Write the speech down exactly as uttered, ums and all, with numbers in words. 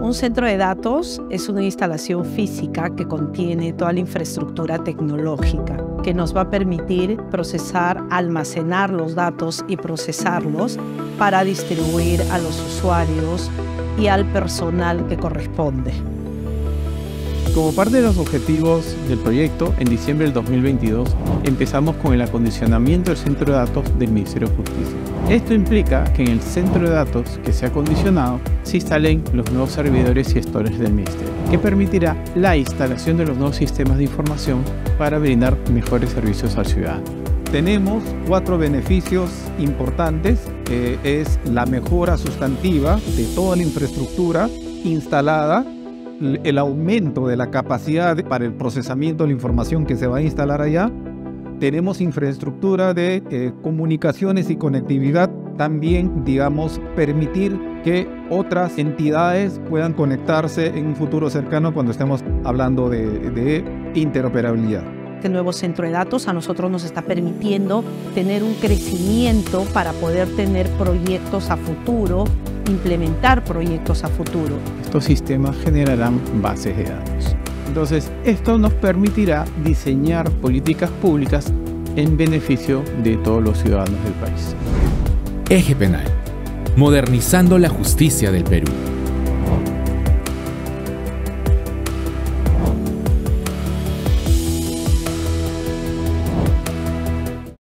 Un centro de datos es una instalación física que contiene toda la infraestructura tecnológica que nos va a permitir procesar, almacenar los datos y procesarlos para distribuir a los usuarios y al personal que corresponde. Como parte de los objetivos del proyecto, en diciembre del dos mil veintidós empezamos con el acondicionamiento del centro de datos del Ministerio de Justicia. Esto implica que en el centro de datos que se ha acondicionado se instalen los nuevos servidores y gestores del Ministerio, que permitirá la instalación de los nuevos sistemas de información para brindar mejores servicios al ciudadano. Tenemos cuatro beneficios importantes. Eh, es la mejora sustantiva de toda la infraestructura instalada, el aumento de la capacidad para el procesamiento de la información que se va a instalar allá. Tenemos infraestructura de eh, comunicaciones y conectividad. También, digamos, permitir que otras entidades puedan conectarse en un futuro cercano cuando estemos hablando de, de interoperabilidad. Este nuevo centro de datos a nosotros nos está permitiendo tener un crecimiento para poder tener proyectos a futuro, implementar proyectos a futuro. Estos sistemas generarán bases de datos. Entonces, esto nos permitirá diseñar políticas públicas en beneficio de todos los ciudadanos del país. Eje Penal. Modernizando la justicia del Perú.